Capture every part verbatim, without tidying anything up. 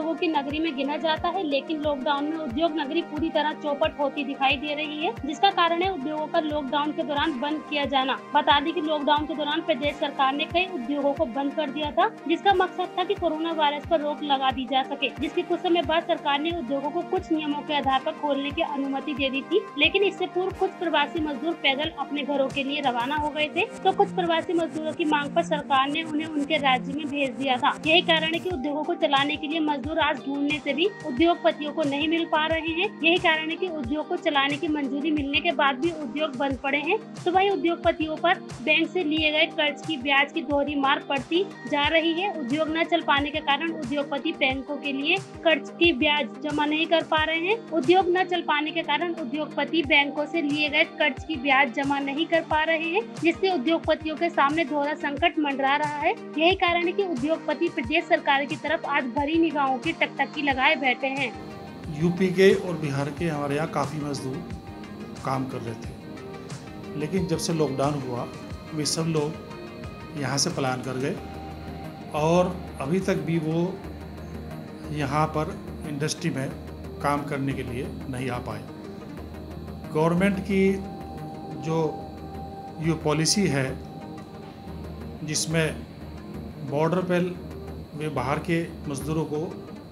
उद्योगों की नगरी में गिना जाता है, लेकिन लॉकडाउन में उद्योग नगरी पूरी तरह चौपट होती दिखाई दे रही है, जिसका कारण है उद्योगों का लॉकडाउन के दौरान बंद किया जाना। बता दें कि लॉकडाउन के दौरान प्रदेश सरकार ने कई उद्योगों को बंद कर दिया था, जिसका मकसद था कि कोरोना वायरस पर रोक लगा दी जा सके, जिसके कुछ समय बाद सरकार ने उद्योगों को कुछ नियमों के आधार पर खोलने की अनुमति दे दी थी। लेकिन इससे पूर्व कुछ प्रवासी मजदूर पैदल अपने घरों के लिए रवाना हो गए थे, तो कुछ प्रवासी मजदूरों की मांग पर सरकार ने उन्हें उनके राज्य में भेज दिया था। यही कारण है कि उद्योगों को चलाने के लिए मजदूर आज ढूंढने से भी उद्योगपतियों को नहीं मिल पा रहे हैं। यही कारण है कि उद्योग को चलाने की मंजूरी मिलने के बाद भी उद्योग बंद पड़े हैं। तो वही उद्योगपतियों पर बैंक से लिए गए कर्ज की ब्याज की दोहरी मार पड़ती जा रही है। उद्योग न चल पाने के कारण उद्योगपति बैंकों के लिए कर्ज की ब्याज जमा नहीं कर पा रहे हैं। उद्योग न चल पाने के कारण उद्योगपति बैंकों से लिए गए कर्ज की ब्याज जमा नहीं कर पा रहे हैं, जिससे उद्योगपतियों के सामने दोहरा संकट मंडरा रहा है। यही कारण है कि उद्योगपति प्रदेश सरकार की तरफ आज भरी निगाहों की टकटकी लगाए बैठे हैं। यूपी के और बिहार के हमारे यहाँ काफ़ी मजदूर काम कर रहे थे, लेकिन जब से लॉकडाउन हुआ वे सब लोग यहाँ से पलायन कर गए और अभी तक भी वो यहाँ पर इंडस्ट्री में काम करने के लिए नहीं आ पाए। गवर्नमेंट की जो ये पॉलिसी है जिसमें बॉर्डर पर वे बाहर के मजदूरों को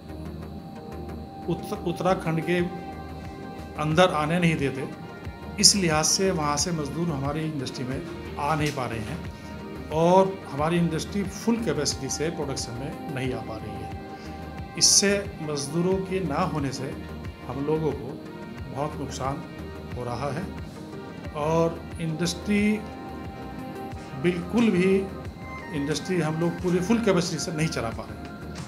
उत्तराखंड के अंदर आने नहीं देते, इस लिहाज से वहाँ से मजदूर हमारी इंडस्ट्री में आ नहीं पा रहे हैं और हमारी इंडस्ट्री फुल कैपेसिटी से प्रोडक्शन में नहीं आ पा रही है। इससे मजदूरों के ना होने से हम लोगों को बहुत नुकसान हो रहा है और इंडस्ट्री बिल्कुल भी इंडस्ट्री हम लोग पूरी फुल कैपेसिटी से नहीं चला पा रहे हैं।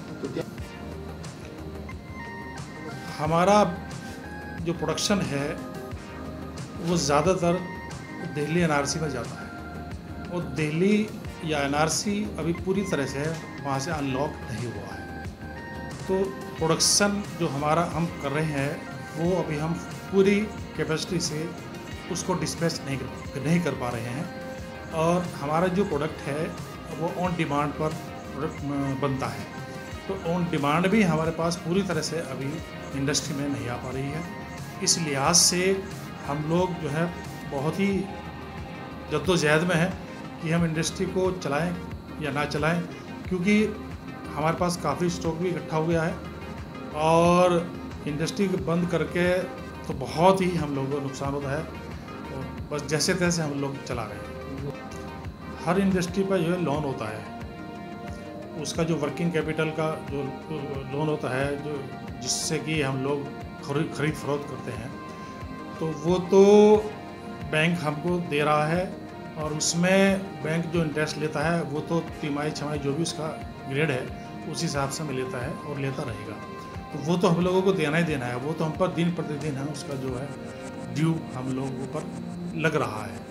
हमारा जो प्रोडक्शन है वो ज़्यादातर दिल्ली एनआरसी में जाता है और दिल्ली या एनआरसी अभी पूरी तरह से वहाँ से अनलॉक नहीं हुआ है। तो प्रोडक्शन जो हमारा हम कर रहे हैं वो अभी हम पूरी कैपेसिटी से उसको डिस्पैच नहीं कर नहीं कर पा रहे हैं और हमारा जो प्रोडक्ट है वो ऑन डिमांड पर प्रोडक्ट बनता है। तो ऑन डिमांड भी हमारे पास पूरी तरह से अभी इंडस्ट्री में नहीं आ पा रही है। इस लिहाज से हम लोग जो है बहुत ही जद्दोजहद में है कि हम इंडस्ट्री को चलाएं या ना चलाएं, क्योंकि हमारे पास काफ़ी स्टॉक भी इकट्ठा हो गया है और इंडस्ट्री बंद करके तो बहुत ही हम लोगों को नुकसान होता है और बस जैसे तैसे हम लोग चला रहे हैं। हर इंडस्ट्री पर जो है लोन होता है, उसका जो वर्किंग कैपिटल का जो लोन होता है जो जिससे कि हम लोग खरीद खरीद फरोख्त करते हैं, तो वो तो बैंक हमको दे रहा है और उसमें बैंक जो इंटरेस्ट लेता है वो तो तिमाही छमाही जो भी उसका ग्रेड है उस हिसाब से में लेता है और लेता रहेगा। तो वो तो हम लोगों को देना ही देना है, वो तो हम पर दिन प्रतिदिन है उसका जो है ड्यू हम लोगों पर लग रहा है।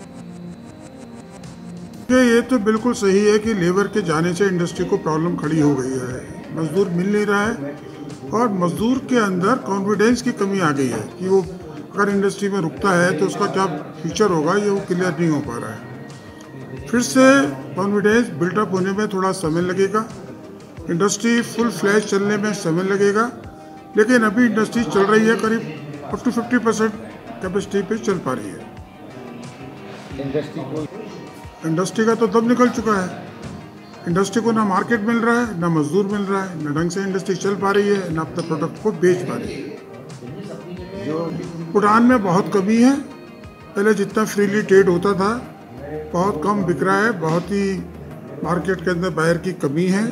ये तो बिल्कुल सही है कि लेबर के जाने से इंडस्ट्री को प्रॉब्लम खड़ी हो गई है, मजदूर मिल नहीं रहा है और मजदूर के अंदर कॉन्फिडेंस की कमी आ गई है कि वो अगर इंडस्ट्री में रुकता है तो उसका क्या फ्यूचर होगा ये वो क्लियर नहीं हो पा रहा है। फिर से कॉन्फिडेंस बिल्डअप होने में थोड़ा समय लगेगा, इंडस्ट्री फुल फ्लैश चलने में समय लगेगा, लेकिन अभी इंडस्ट्री चल रही है करीब up to fifty percent capacity पे चल पा रही है। इंडस्ट्री को इंडस्ट्री का तो दम निकल चुका है, इंडस्ट्री को ना मार्केट मिल रहा है ना मजदूर मिल रहा है, ना ढंग से इंडस्ट्री चल पा रही है ना अपने प्रोडक्ट को बेच पा रही है। जो उड़ान में बहुत कमी है, पहले जितना फ्रीली ट्रेड होता था बहुत कम बिक रहा है, बहुत ही मार्केट के अंदर बाहर की कमी है।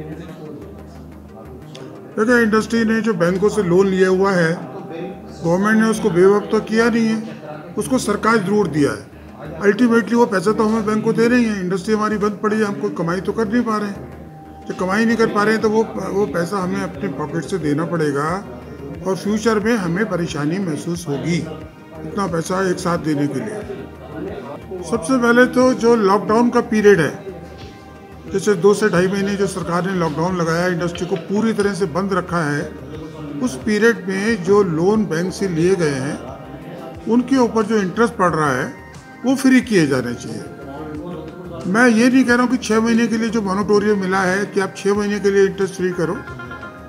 देखिए इंडस्ट्री ने जो बैंकों से लोन लिया हुआ है गवर्नमेंट ने उसको बेवकूफ़ तो किया नहीं है, उसको सरकार जरूर दिया है। अल्टीमेटली वो पैसा तो हमें बैंक को दे रही है, इंडस्ट्री हमारी बंद पड़ी है, हम कोई कमाई तो कर नहीं पा रहे हैं। जब कमाई नहीं कर पा रहे हैं तो वो वो पैसा हमें अपने पॉकेट से देना पड़ेगा और फ्यूचर में हमें परेशानी महसूस होगी इतना पैसा एक साथ देने के लिए। सबसे पहले तो जो लॉकडाउन का पीरियड है, जैसे दो से ढाई महीने जो सरकार ने लॉकडाउन लगाया, इंडस्ट्री को पूरी तरह से बंद रखा है, उस पीरियड में जो लोन बैंक से लिए गए हैं उनके ऊपर जो इंटरेस्ट पड़ रहा है वो फ्री किए जाने चाहिए। मैं ये नहीं कह रहा हूँ कि छः महीने के लिए जो मोनिटोरियम मिला है कि आप छः महीने के लिए इंटरेस्ट फ्री करो,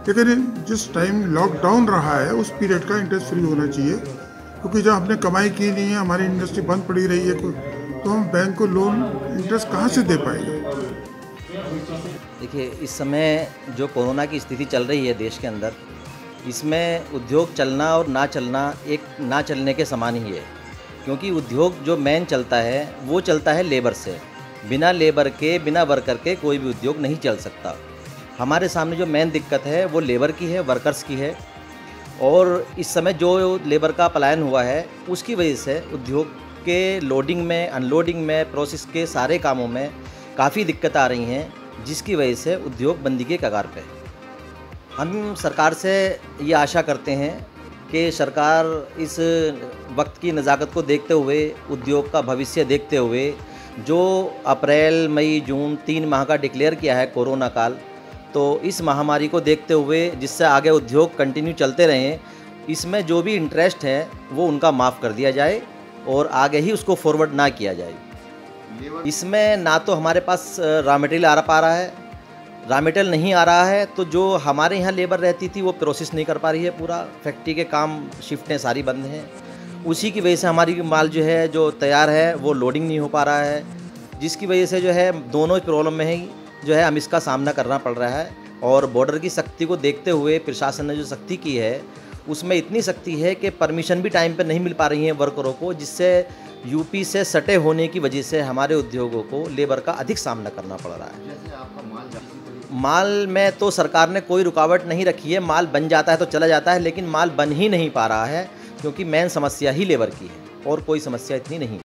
लेकिन जिस टाइम लॉकडाउन रहा है उस पीरियड का इंटरेस्ट फ्री होना चाहिए, क्योंकि जब हमने कमाई की नहीं है, हमारी इंडस्ट्री बंद पड़ी रही है, तो हम बैंक को लोन इंटरेस्ट कहाँ से दे पाएंगे। देखिए, इस समय जो कोरोना की स्थिति चल रही है देश के अंदर, इसमें उद्योग चलना और ना चलना एक ना चलने के समान ही है, क्योंकि उद्योग जो मेन चलता है वो चलता है लेबर से। बिना लेबर के, बिना वर्कर के कोई भी उद्योग नहीं चल सकता। हमारे सामने जो मेन दिक्कत है वो लेबर की है, वर्कर्स की है, और इस समय जो लेबर का पलायन हुआ है उसकी वजह से उद्योग के लोडिंग में, अनलोडिंग में, प्रोसेस के सारे कामों में काफ़ी दिक्कत आ रही हैं, जिसकी वजह से उद्योग बंदी के कगार पे। हम सरकार से ये आशा करते हैं कि सरकार इस वक्त की नज़ाकत को देखते हुए, उद्योग का भविष्य देखते हुए, जो अप्रैल, मई, जून तीन माह का डिक्लेयर किया है कोरोना काल, तो इस महामारी को देखते हुए जिससे आगे उद्योग कंटिन्यू चलते रहें, इसमें जो भी इंटरेस्ट है वो उनका माफ़ कर दिया जाए और आगे ही उसको फॉरवर्ड ना किया जाए। इसमें ना तो हमारे पास रॉ मटेरियल आ पा रहा है, रॉ मटेरियल नहीं आ रहा है तो जो हमारे यहाँ लेबर रहती थी वो प्रोसेस नहीं कर पा रही है, पूरा फैक्ट्री के काम, शिफ्टें सारी बंद हैं। उसी की वजह से हमारी माल जो है जो तैयार है वो लोडिंग नहीं हो पा रहा है, जिसकी वजह से जो है दोनों प्रॉब्लम में ही जो है हम इसका सामना करना पड़ रहा है। और बॉर्डर की सख्ती को देखते हुए प्रशासन ने जो सख्ती की है उसमें इतनी सख्ती है कि परमिशन भी टाइम पर नहीं मिल पा रही है वर्करों को, जिससे यूपी से सटे होने की वजह से हमारे उद्योगों को लेबर का अधिक सामना करना पड़ रहा है। जैसे आपका माल माल में तो सरकार ने कोई रुकावट नहीं रखी है, माल बन जाता है तो चला जाता है, लेकिन माल बन ही नहीं पा रहा है क्योंकि मेन समस्या ही लेबर की है और कोई समस्या इतनी नहीं।